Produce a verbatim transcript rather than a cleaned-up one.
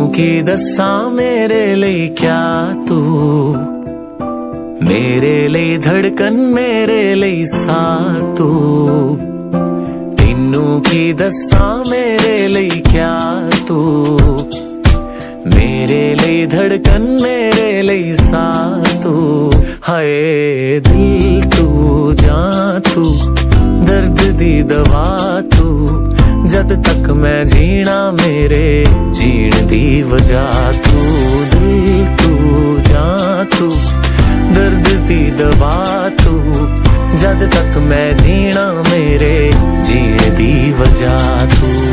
की दसा मेरे लिए क्या तू, मेरे लिए धड़कन मेरे लिए सा तू। तेनू की दसा मेरे लिए क्या तू, मेरे लिए धड़कन मेरे लिए सा तू। हाय दिल तू जां तू, दर्द दी दवा तू, जद तक मैं जीना मेरे जीण दी वजह तू। दिल तू जां तू, दर्द दी दवा तू, जद तक मैं जीना मेरे जीण दी वजह तू।